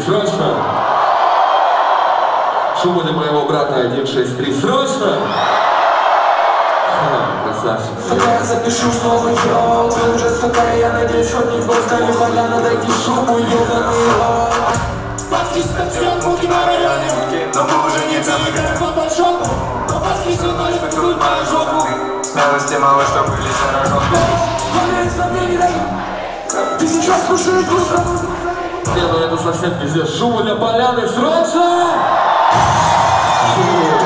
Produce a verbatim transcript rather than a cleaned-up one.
срочно! Шума для моего брата один шесть три, срочно! Красавчик. Я запишу снова йо. Ты уже сука, я надеюсь, хоть не в Бостоне. Пока надо идти шуму, ёбаный йо. Паски станцуют муки на районе, но мы уже не замыкаем по большому. Но паски всю ночь покрут мою жопу. Смелости мало, что были заражен. Валяет сомнений даю. Ты сейчас слушаешь грустно. Не, ну это совсем пиздец. Шума для поляны, срочно!